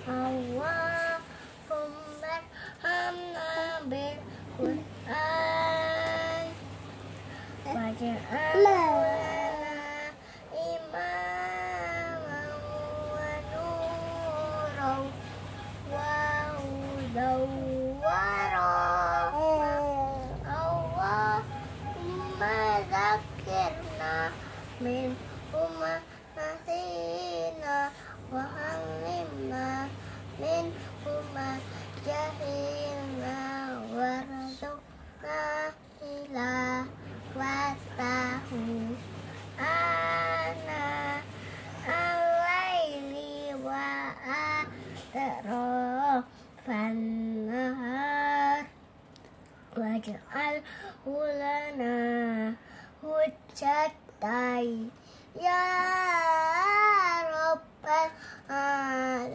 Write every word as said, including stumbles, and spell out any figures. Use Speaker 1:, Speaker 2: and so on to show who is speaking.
Speaker 1: Allahumma hamna bil qur'an waj'al lana imaman wa nuran wa hudan wa rahmah. Allahumma zakirna min umma nasina wa halimna min umma jahilna warzuqna ila watahu ana alaili wa adro fannahar waj'al hulana hujjatai ya rabbal alamin.